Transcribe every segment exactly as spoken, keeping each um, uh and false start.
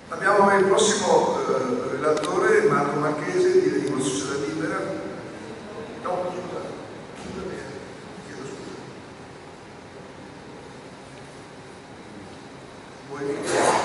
Abbiamo il prossimo eh, relatore, Marco Marchese, di Regimo Società Libera. No, scusa, scusa, chiedo scusa. Vuoi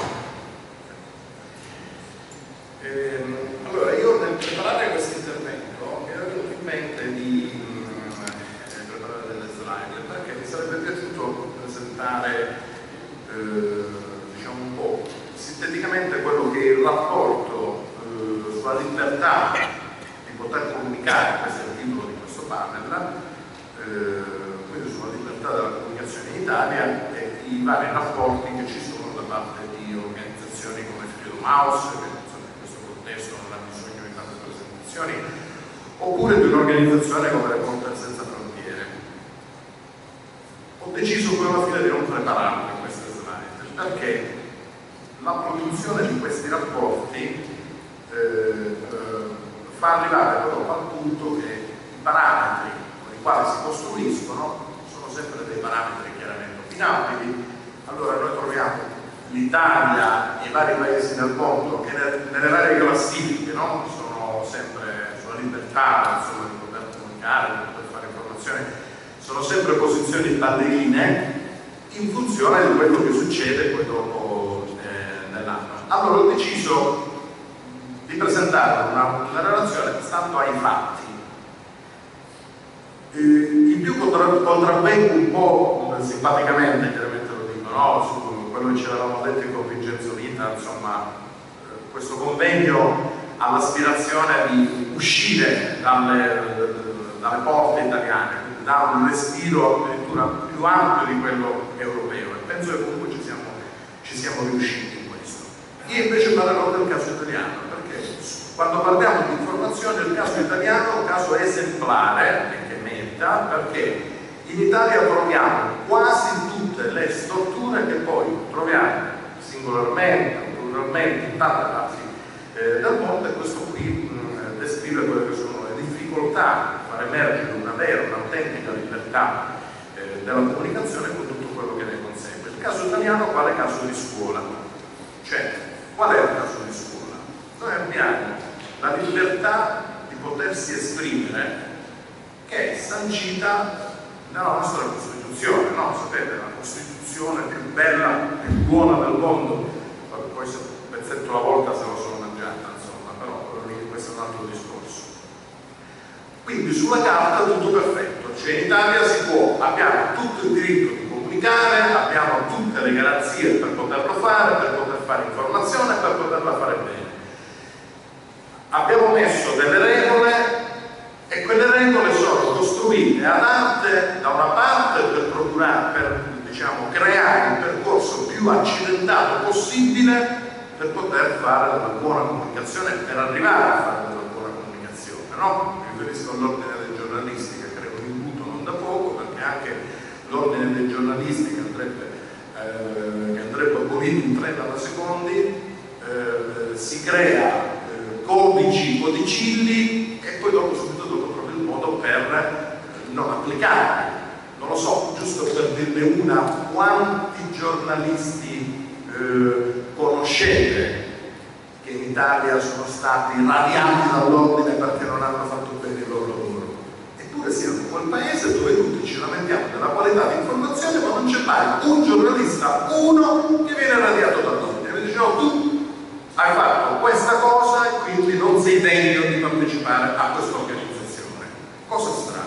eh, allora, io nel preparare questo intervento mi era venuto in mente di eh, preparare delle slide, perché mi sarebbe piaciuto presentare eh, diciamo un po' sinteticamente quello che è il rapporto eh, sulla libertà di poter comunicare, questo è il titolo di questo panel, eh, quindi sulla libertà della comunicazione in Italia e i vari rapporti che ci sono da parte di organizzazioni come Freedom House, che insomma, in questo contesto non ha bisogno di tante presentazioni, oppure di un'organizzazione come Reporter Senza Frontiere. Ho deciso poi alla fine di non prepararle queste slide, perché la produzione di questi rapporti eh, eh, fa arrivare però al punto che i parametri con i quali si costruiscono sono sempre dei parametri chiaramente opinabili. Allora noi troviamo l'Italia e i vari paesi del mondo che nelle, nelle varie classifiche, no? Sono sempre sulla libertà, insomma, di poter comunicare, di poter fare informazioni, sono sempre posizioni ballerine in funzione di quello che succede poi dopo nell'anno. Allora ho deciso di presentare una, una relazione stando ai fatti. Eh, in più contra, contravvengo un po' simpaticamente, chiaramente lo dico, no? Su quello che ci eravamo detto in Contingenza Unita, insomma, eh, questo convegno ha l'aspirazione di uscire dalle, dalle porte italiane, quindi dare un respiro addirittura più ampio di quello europeo, e penso che comunque ci siamo, ci siamo riusciti. Io invece parlerò del caso italiano, perché quando parliamo di informazione il caso italiano è un caso esemplare e che merita, perché in Italia troviamo quasi tutte le strutture che poi troviamo singolarmente, pluralmente in tante parti eh, del mondo, e questo qui mh, descrive quelle che sono le difficoltà di far emergere una vera, un'autentica libertà eh, della comunicazione con tutto quello che ne consegue. Il caso italiano quale caso di scuola? Cioè, qual è il caso di scuola? Noi abbiamo la libertà di potersi esprimere, che è sancita nella nostra Costituzione, no? Sapete, la Costituzione più bella, più buona del mondo, poi se un pezzetto alla volta se lo sono mangiata, insomma, però questo è un altro discorso. Quindi sulla carta tutto perfetto, cioè in Italia si può, abbiamo tutto il diritto di comunicare, abbiamo tutte le garanzie per poterlo fare, per poter fare informazione e per poterla fare bene. Abbiamo messo delle regole e quelle regole sono costruite ad arte da una parte per procurare, per diciamo, creare un percorso più accidentato possibile per poter fare della buona comunicazione, per arrivare a fare della buona comunicazione, no? Mi riferisco all'ordine dei giornalisti, che credo un imbuto non da poco, perché anche l'ordine dei giornalisti che andrebbe, eh, che andrebbe abolito in trenta secondi, eh, si crea eh, codici, codicilli e poi dopo, subito dopo trovi il modo per non applicarli. Non lo so, giusto per dirne una, quanti giornalisti eh, conoscete che in Italia sono stati radiati dall'ordine perché non hanno fatto bene il loro lavoro? Eppure siamo quel paese dove tutti ci lamentiamo della qualità di informazione, ma non c'è mai un giornalista, uno, che viene radiato dall'ordine. Mi dicevo, tu hai fatto questa cosa e quindi non sei degno di partecipare a questa organizzazione. Cosa strana.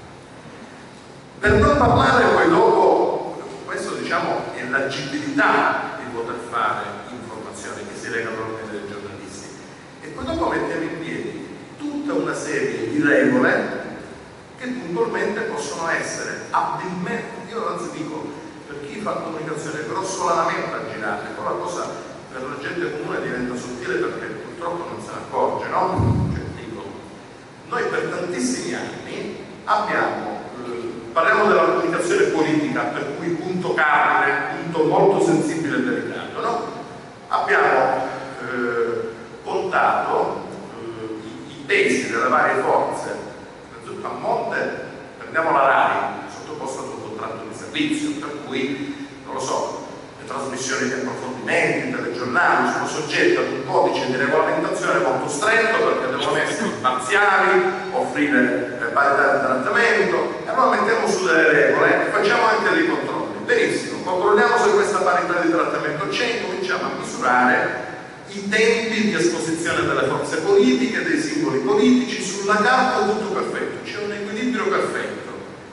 Per non parlare poi dopo, questo diciamo è l'agibilità di poter fare informazioni che si lega all'ordine dei giornalisti, e poi dopo mettiamo in piedi tutta una serie di regole che puntualmente possono essere abilmente, io anzi dico, per chi fa comunicazione grossolanamente aggirate, poi la cosa per la gente comune diventa sottile perché purtroppo non se ne accorge, no? Cioè, dico, noi per tantissimi anni abbiamo, eh, parliamo della comunicazione politica, per cui punto cardine, punto molto sensibile e delicato, no? Abbiamo eh, contato eh, i, i pesi delle varie forze. A monte prendiamo la RAI, sottoposta ad un contratto di servizio, per cui, non lo so, le trasmissioni di approfondimenti, telegiornali, telegiornali sono soggetti ad un codice di regolamentazione molto stretto perché devono essere imparziali, offrire eh, parità di trattamento, e allora mettiamo su delle regole e facciamo anche dei controlli. Benissimo, controlliamo se questa parità di trattamento c'è e cominciamo a misurare i tempi di esposizione delle forze politiche, dei simboli politici. Sulla carta tutto perfetto, c'è un equilibrio perfetto,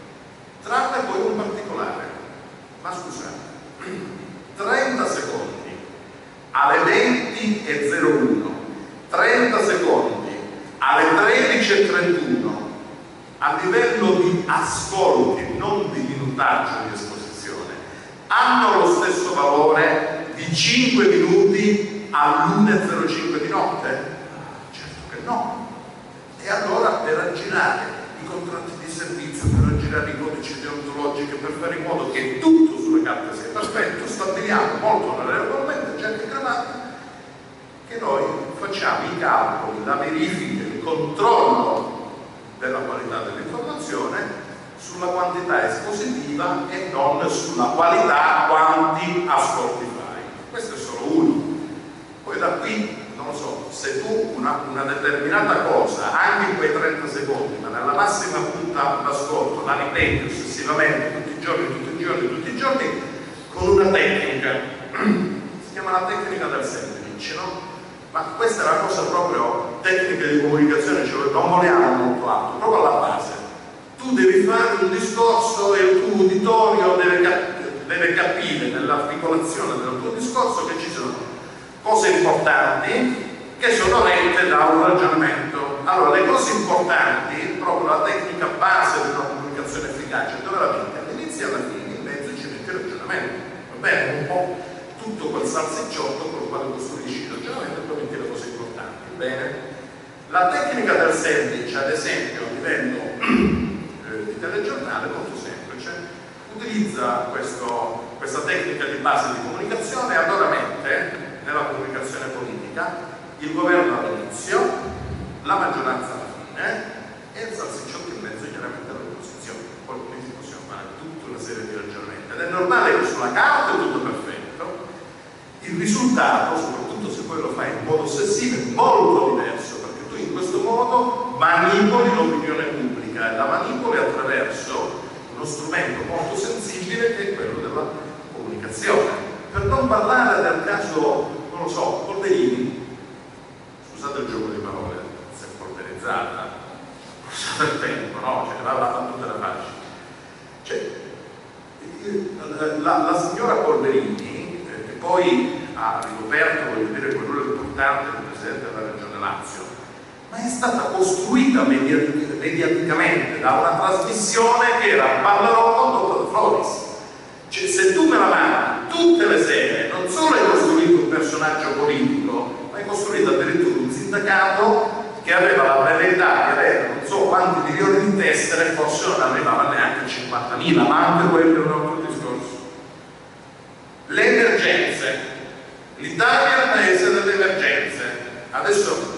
tranne poi un particolare. Ma scusate, trenta secondi alle venti e zero uno, trenta secondi alle tredici e trentuno, a livello di ascolti, non di minutaggio di esposizione, hanno lo stesso valore di cinque minuti all'una e zero cinque di notte? Certo che no. E allora per aggirare i contratti di servizio, per aggirare i codici deontologici, per fare in modo che tutto sulla carta sia perfetto, stabiliamo molto onorevolmente, già che gravati, che noi facciamo i calcoli, la verifica, il controllo della qualità dell'informazione sulla quantità espositiva e non sulla qualità quanti ascolti fai. Questo è solo uno. Poi da qui, non lo so, se tu una, una determinata cosa, anche in quei trenta secondi, ma nella massima punta d'ascolto, la ripeti ossessivamente tutti i giorni, tutti i giorni, tutti i giorni, con una tecnica, si chiama la tecnica del sandwich, no? Ma questa è una cosa proprio tecnica di comunicazione, cioè non vogliamo molto alto, proprio alla base. Tu devi fare un discorso e il tuo uditorio deve, cap deve capire nell'articolazione del tuo discorso che ci sono cose importanti che sono rette da un ragionamento. Allora, le cose importanti, proprio la tecnica base di una comunicazione efficace, dove la metti? All'inizio e alla fine, in mezzo ci metti il ragionamento. Va bene? Un po' tutto quel salsicciotto con il quale costruisci il ragionamento e poi metti le cose importanti. Bene? La tecnica del sandwich, ad esempio, a livello eh, di telegiornale, è molto semplice. Utilizza questo, questa tecnica di base di comunicazione e allora mette nella comunicazione politica il governo all'inizio, la maggioranza alla fine e il salsicciotto in mezzo chiaramente all'opposizione. Poi quindi possiamo fare tutta una serie di ragionamenti ed è normale che sulla carta è tutto perfetto, il risultato, soprattutto se poi lo fai in modo ossessivo, è molto diverso, perché tu in questo modo manipoli l'opinione pubblica e la manipoli attraverso uno strumento molto sensibile che è quello della comunicazione. Per non parlare del caso, non lo so, Polverini, scusate il gioco di parole, si è polverizzata, scusate il tempo, no? Cioè, la battuta da facile. Cioè, la, la signora Polverini, eh, che poi ha ricoperto, voglio dire, quel ruolo importante del Presidente della Regione Lazio, ma è stata costruita mediatic mediaticamente da una trasmissione che era Ballarò condotta da Floris. Cioè, se tu me la mandi tutte le sere, non solo hai costruito un personaggio politico, ma hai costruito addirittura un sindacato che aveva la velleità di avere non so quanti milioni di tessere, forse non arrivava neanche a cinquantamila, ma anche quello è un altro discorso. Le emergenze. L'Italia è il paese delle emergenze. Adesso,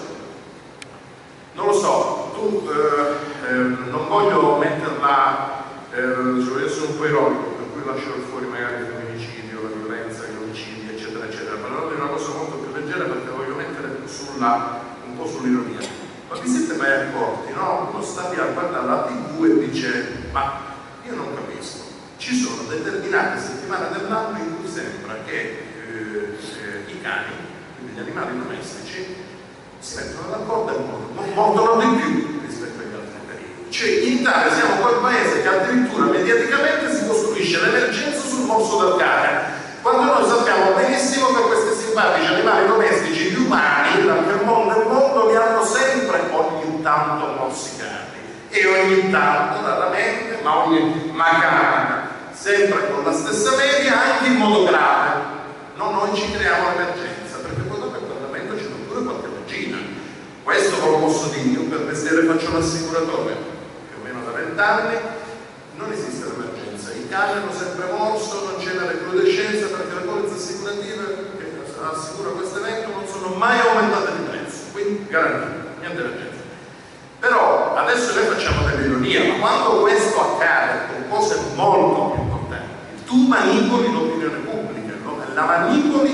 non lo so, tu eh, eh, non voglio metterla, eh, voglio essere un po' ironico, lasciare fuori magari il femminicidio, la violenza, gli omicidi, eccetera, eccetera. Parlerò di una cosa molto più leggera perché voglio mettere sulla, un po' sull'ironia. Ma vi siete mai accorti, no? Uno sta a guardare la tivù e dice, ma io non capisco. Ci sono determinate settimane dell'anno in cui sembra che eh, eh, i cani, quindi gli animali domestici, si mettono d'accordo e non mordono di più rispetto agli altri periodi. Cioè, in Italia siamo quel paese che addirittura mediaticamente si costruisce l'emergenza sul morso del cane, quando noi sappiamo benissimo che questi simpatici animali domestici, gli umani, da che mondo e mondo, li hanno sempre ogni tanto morsicati e ogni tanto, raramente, ma ogni ma capita, sempre con la stessa media, anche in modo grave. No, noi ci creiamo l'emergenza, perché poi dopo il Parlamento c'è pure qualche regina. Questo ve lo posso dire, io per mestiere faccio l'assicuratore, più o meno da vent'anni, non esiste l'emergenza. I cani hanno sempre morso, non c'è la recrudescenza perché le polizze assicurative che assicurano questo evento non sono mai aumentate di prezzo, quindi garantito, niente emergenza. Però adesso noi facciamo dell'ironia, ma quando questo accade con cose molto più importanti, tu manipoli l'opinione pubblica, no? La manipoli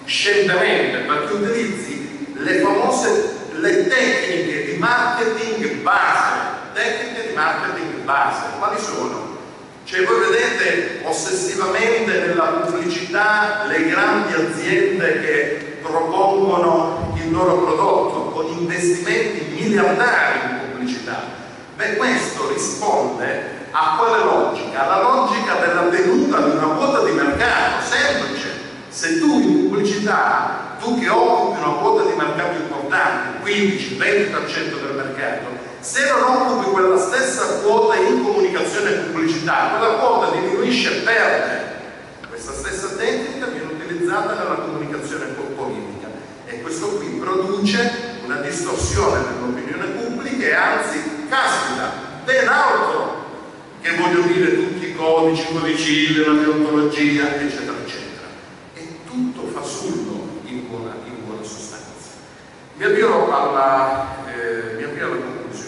scientemente, perché utilizzi le famose le tecniche di marketing base. Tecniche di marketing base, quali sono? Cioè voi vedete ossessivamente nella pubblicità le grandi aziende che propongono il loro prodotto con investimenti miliardari in pubblicità. Beh, questo risponde a quale logica? Alla logica della tenuta di una quota di mercato, semplice. Se tu in pubblicità, tu che occupi una quota di mercato importante, quindici venti per cento del mercato, se non occupi quella stessa quota in comunicazione e pubblicità, quella quota diminuisce e perde. Questa stessa tecnica viene utilizzata nella comunicazione politica e questo qui produce una distorsione dell'opinione pubblica e anzi, caspita, ben altro che voglio dire tutti i codici, codicilli, la deontologia, eccetera, eccetera. E tutto fasullo in buona, in buona sostanza. Mi avvio alla, eh, mi avvio alla conclusione.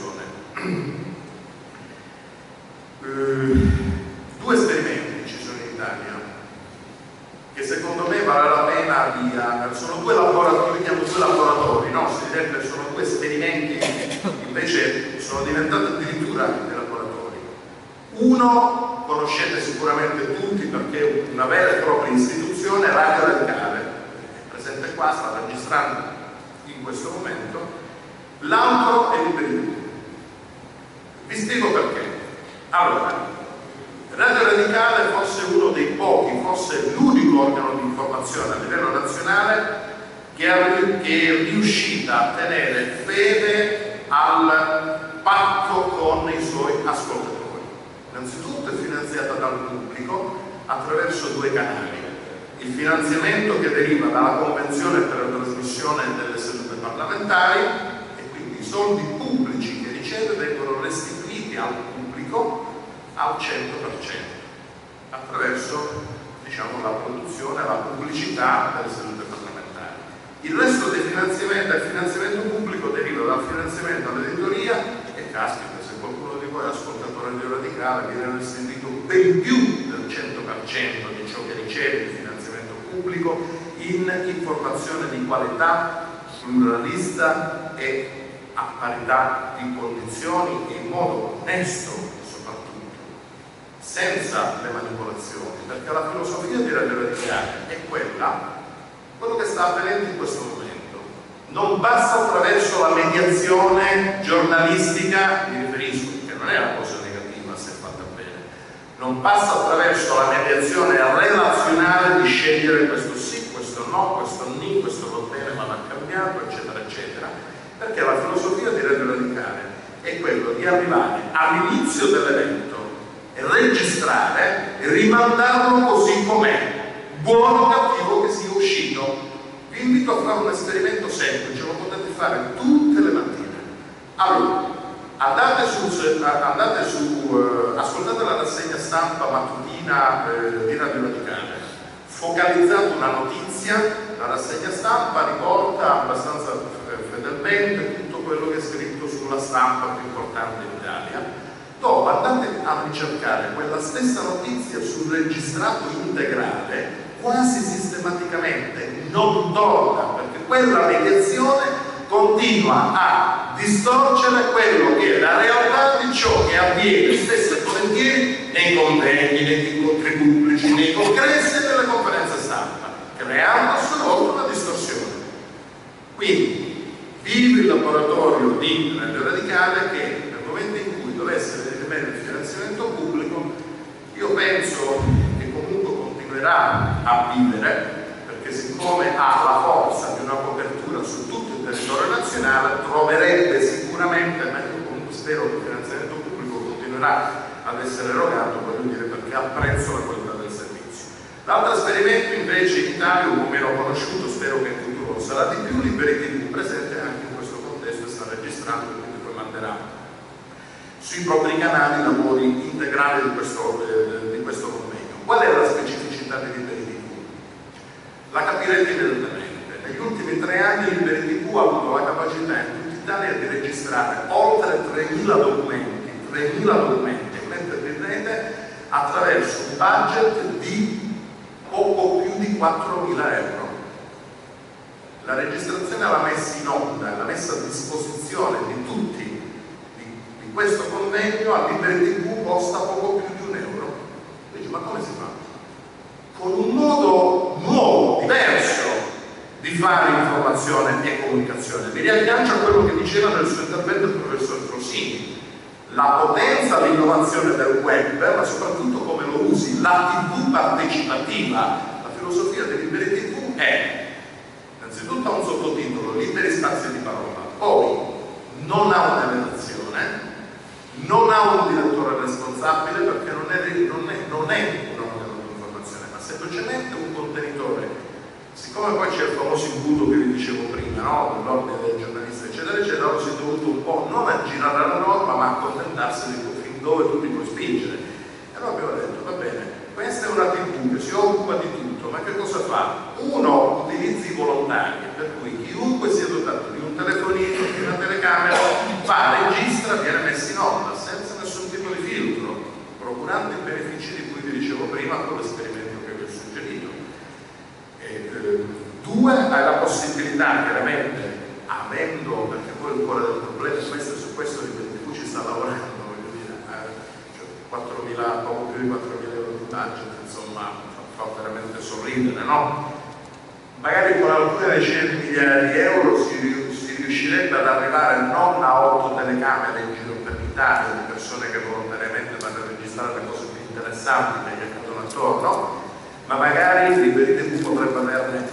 Uh, due esperimenti ci sono in Italia che secondo me vale la pena di uh, sono due laboratori, chiamo due laboratori, no? Si direbbe sono due esperimenti, invece sono diventati addirittura dei laboratori. Uno conoscete sicuramente tutti perché è una vera e propria istituzione, Radio Radicale, è presente qua, sta registrando in questo momento. L'altro è Liberi di Tutto. Vi spiego perché. Allora, Radio Radicale forse uno dei pochi, forse l'unico organo di informazione a livello nazionale che è, che è riuscita a tenere fede al patto con i suoi ascoltatori. Innanzitutto è finanziata dal pubblico attraverso due canali. Il finanziamento che deriva dalla Convenzione per la trasmissione delle sedute parlamentari e quindi i soldi pubblici che riceve vengono restituiti al pubblico al cento per cento attraverso, diciamo, la produzione e la pubblicità delle sedute parlamentari. Il resto del finanziamento, del finanziamento pubblico deriva dal finanziamento all'editoria e caspita, se qualcuno di voi è ascoltatore di Radicale viene restituito ben più del cento per cento di ciò che riceve il finanziamento pubblico in informazione di qualità, pluralista e a parità di condizioni e in modo onesto senza le manipolazioni, perché la filosofia di Radio Radicale è quella, quello che sta avvenendo in questo momento. Non passa attraverso la mediazione giornalistica, mi riferisco, che non è una cosa negativa se fatta bene, non passa attraverso la mediazione relazionale di scegliere questo sì, questo no, questo ni, questo va bene ma va cambiato, eccetera, eccetera, perché la filosofia di Radio Radicale è quello di arrivare all'inizio dell'evento e registrare e rimandarlo così com'è, buono o cattivo che sia uscito. Vi invito a fare un esperimento semplice, lo potete fare tutte le mattine. Allora, andate su, andate su uh, ascoltate la rassegna stampa mattutina uh, di Radio Radicale, focalizzate una notizia, la rassegna stampa riporta abbastanza fedelmente tutto quello che è scritto sulla stampa più importante in Italia. Dopo andate a ricercare quella stessa notizia sul registrato integrale, quasi sistematicamente non torna, perché quella mediazione continua a distorcere quello che è la realtà di ciò che avviene spesso e volentieri nei convegni, negli incontri pubblici, nei congressi e nelle conferenze stampa, creando a sua volta una distorsione. Quindi vive il laboratorio di Radio Radicale che nel momento in cui dovesse vedere bene il finanziamento pubblico, io penso che comunque continuerà a vivere, perché siccome ha la forza di una copertura su tutto il territorio nazionale, troverebbe sicuramente, ma io comunque spero che il finanziamento pubblico continuerà ad essere erogato, voglio dire, perché apprezzo la qualità del servizio. L'altro esperimento invece in Italia, un po' meno conosciuto, spero che in futuro lo sarà di più, Liberi ti vu, presente anche in questo contesto e sta registrando, quindi poi manderà sui propri canali lavori integrali di questo, eh, di questo convegno. Qual è la specificità di Liberi ti vu? La capirete immediatamente. Negli ultimi tre anni Liberi ti vu ha avuto la capacità in tutta Italia di registrare oltre tremila documenti, tremila documenti, mentre vedrete attraverso un budget di poco più di quattromila euro. La registrazione e la messa in onda, la messa a disposizione di tutti di, di questo convegno a Liberi tivù costa poco più di un euro. Dici, ma come si fa? Con un modo nuovo, diverso di fare informazione e comunicazione. Mi riaggancio a quello che diceva nel suo intervento il professor Frosini. La potenza, l'innovazione del web, ma soprattutto come lo usi, la tivù partecipativa. La filosofia di Liberi tivù è innanzitutto un sottotitolo, liberi spazi di parola, poi non ha una redazione, non ha un direttore responsabile perché non è, non è, non è una modella di informazione, ma semplicemente un contenitore. Siccome poi c'è il famoso imbuto che vi dicevo prima, no? Dell'ordine dei giornalisti eccetera eccetera, allora si è dovuto un po' non aggirare la norma ma accontentarsi di fin dove tu mi puoi spingere. E allora abbiamo detto, va bene, questa è una tivù che si occupa di tutto, ma che cosa fa? Uno, utilizzi volontari, per cui chiunque sia dotato di un telefonino, di una telecamera, fa, registra, viene messo in onda, senza nessun tipo di filtro, procurando i benefici di cui vi dicevo prima con l'esperimento che vi ho suggerito. E, eh, due, hai la possibilità, chiaramente, avendo, perché poi il cuore del problema è questo, su questo Liberi tivù ci sta lavorando, voglio dire, eh, cioè quattromila, poco più di quattromila euro di budget, insomma, fa veramente sorridere, no? Magari con alcune decine di migliaia di euro si, si riuscirebbe ad arrivare non a otto telecamere in giro per l'Italia di persone che volontariamente vanno a registrare le cose più interessanti che gli accadono attorno, ma magari Liberi tivù potrebbe averne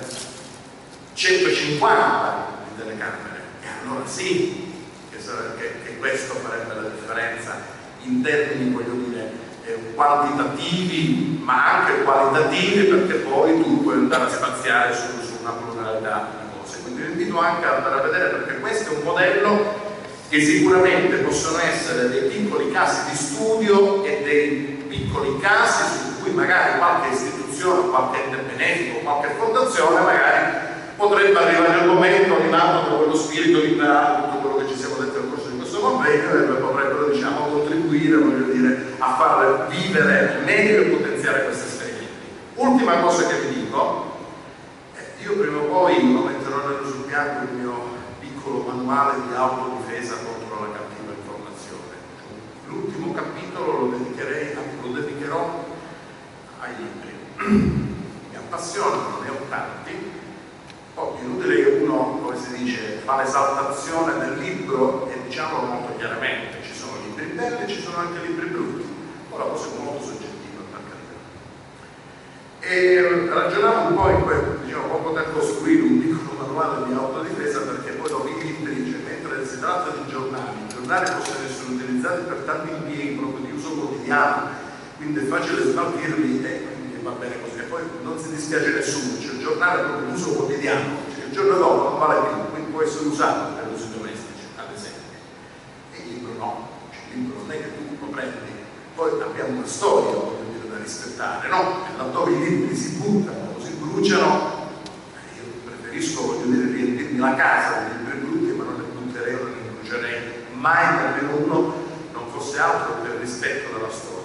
centocinquanta di telecamere, e allora sì che, che, che questo farebbe la differenza in termini, voglio dire, eh, quantitativi ma anche qualitativi, perché poi tu puoi andare a spaziare su, su una pluralità di cose. Quindi vi invito anche ad andare a vedere, perché questo è un modello che sicuramente possono essere dei piccoli casi di studio e dei piccoli casi su cui magari qualche istituzione, qualche ente benefico, qualche fondazione magari potrebbe arrivare il momento, animato da quello spirito liberale, tutto quello che ci siamo detti nel corso di questo convegno, e potrebbero, diciamo, contribuire, voglio dire, a far vivere meglio e potenziare questi esperimenti. Ultima cosa che vi dico, eh, io prima o poi lo metterò nello sul piano il mio piccolo manuale di autodifesa contro la cattiva informazione. L'ultimo capitolo lo dedicherei, lo dedicherò ai libri. Mi appassionano, ne ho tanti. Poi è inutile che uno, come si dice, fa l'esaltazione del libro, e diciamolo molto chiaramente, ci sono libri belli e ci sono anche libri brutti. Poi la cosa è molto soggettiva, per carità. E ragionavo un po' in questo, diciamo, può poter costruire un piccolo manuale di autodifesa, perché poi dopo i libri, cioè, mentre si tratta di giornali, i giornali possono essere utilizzati per tanti impieghi proprio di uso quotidiano, quindi è facile smaltirli e quindi va bene così. E poi non si dispiace nessuno, cioè il giornale è proprio di uso quotidiano, cioè il giorno dopo non vale più, quindi può essere usato per usi domestici, ad esempio. E il libro no, cioè, il libro non è che tu lo prendi, poi abbiamo una storia, voglio dire, da rispettare, no? E laddove i libri si buttano o si bruciano, io preferisco, voglio dire, riempirmi la casa di libri brutti, ma non ne butterei o non ne brucerei mai, nemmeno uno non fosse altro per rispetto della storia.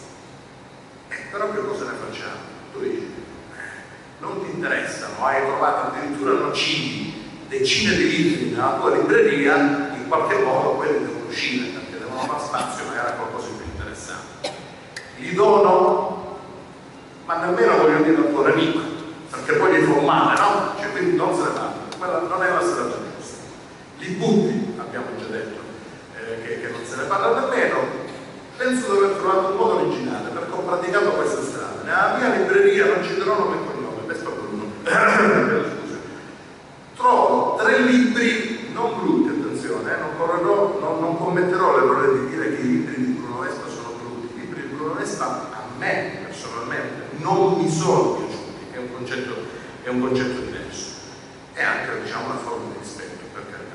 Eh, però che cosa ne facciamo? Tu dici, non ti interessano, hai trovato addirittura nocivi, decine di libri nella tua libreria, in qualche modo quelli devono uscire, perché devono fare spazio magari a qualcosa di più interessante. Li dono, ma nemmeno voglio dire al tuo nemico, perché poi gli fa male, no? Cioè, quindi non se ne parla, quella non è la strada giusta. Li butti, abbiamo già detto, eh, che, che non se ne parla nemmeno. Penso di aver trovato un modo originale, perché ho praticato questa strada. Nella mia libreria, non citerò nome e cognome, Vespa Bruno, scusa, trovo tre libri non brutti, attenzione, eh, non, correrò, non, non commetterò l'errore di dire che i libri di Bruno Vespa sono brutti. I libri di Bruno Vespa a me personalmente non mi sono piaciuti, è un concetto, è un concetto diverso, è anche, diciamo, una forma di rispetto, per carità.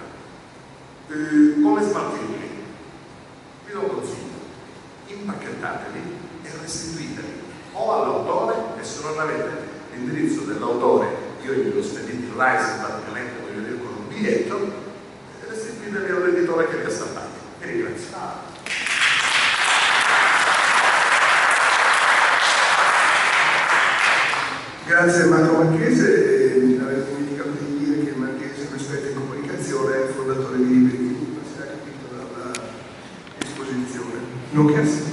Eh, come smaltirli? Vi do un consiglio: impacchettateli e restituiteli o all'autore, e se non avete l'indirizzo dell'autore io glielo spedito in Rai simpaticamente, voglio dire, con un biglietto, e restituiteli all'editore che li ha stampati. Vi ringrazio. Grazie Marco Marchese, avevo dimenticato di dire che Non che